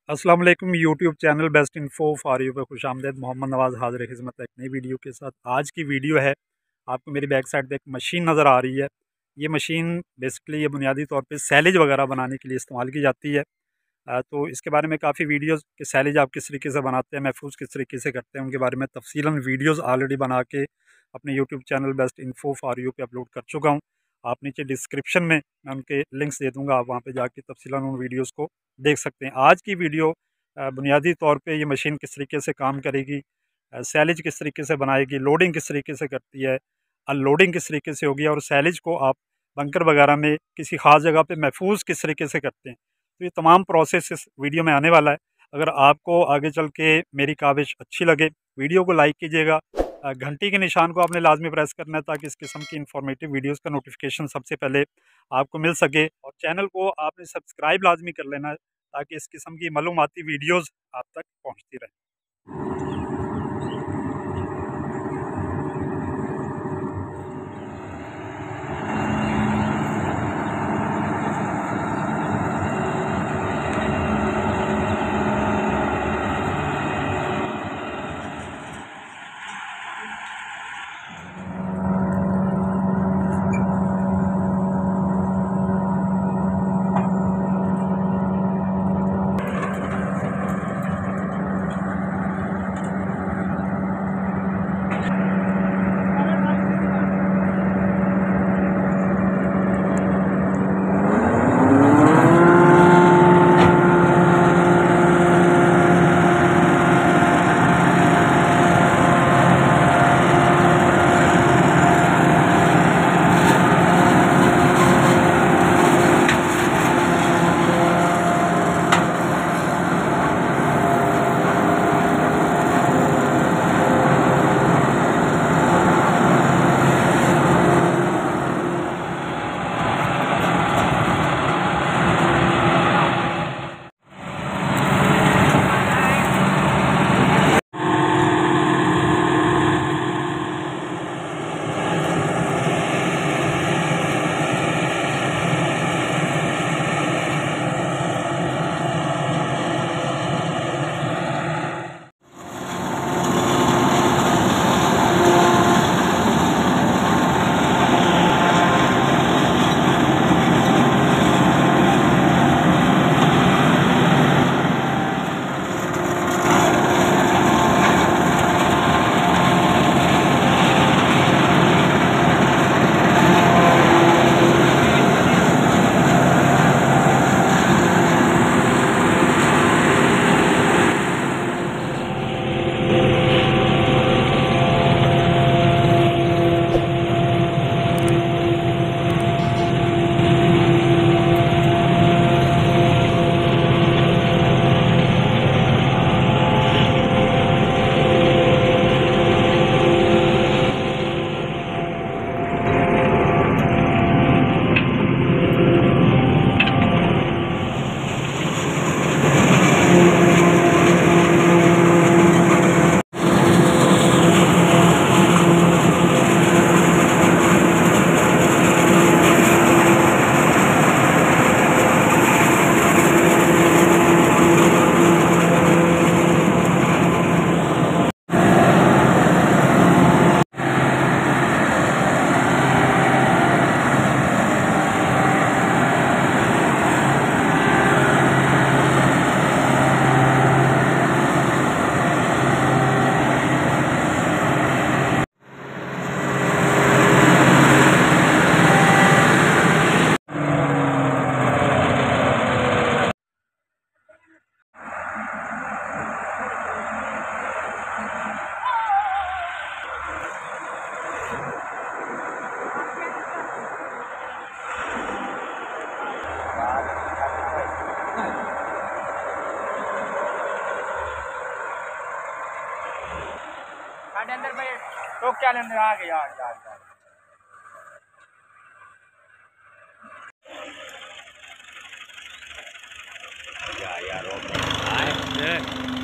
अस्सलाम वालेकुम। YouTube channel best info for you पे खुश आमदेद। मोहम्मद नवाज़ हाज़िर खिदमत एक नई वीडियो के साथ। आज की वीडियो है, आपको मेरी बैक साइड पे एक मशीन नज़र आ रही है। ये मशीन बेसिकली ये बुनियादी तौर पे सैलेज वगैरह बनाने के लिए इस्तेमाल की जाती है। तो इसके बारे में काफ़ी वीडियोज़ कि सैलेज आप किस तरीके से बनाते हैं, महफूज किस तरीके से करते हैं, उनके बारे में तफसीलन वीडियोज़ ऑलरेडी बना के अपने YouTube channel best info for you पे अपलोड कर चुका हूँ। आप नीचे डिस्क्रिप्शन में मैं उनके लिंक्स दे दूँगा, आप वहाँ पे जाके तफसीलन उन वीडियोज़ को देख सकते हैं। आज की वीडियो बुनियादी तौर पे ये मशीन किस तरीके से काम करेगी, सैलेज किस तरीके से बनाएगी, लोडिंग किस तरीके से करती है, अनलोडिंग किस तरीके से होगी, और सैलेज को आप बंकर वगैरह में किसी ख़ास जगह पे महफूज किस तरीके से करते हैं। तो ये तमाम प्रोसेस इस वीडियो में आने वाला है। अगर आपको आगे चल के मेरी काविश अच्छी लगे, वीडियो को लाइक कीजिएगा। घंटी के निशान को आपने लाजमी प्रेस करना है ताकि इस किस्म की इंफॉर्मेटिव वीडियोज़ का नोटिफिकेशन सबसे पहले आपको मिल सके, और चैनल को आपने सब्सक्राइब लाजमी कर लेना है ताकि इस किस्म की मालूमाती वीडियोज़ आप तक पहुँचती रहें। अंदर भाई तो क्या लेने आ गए यार यार यार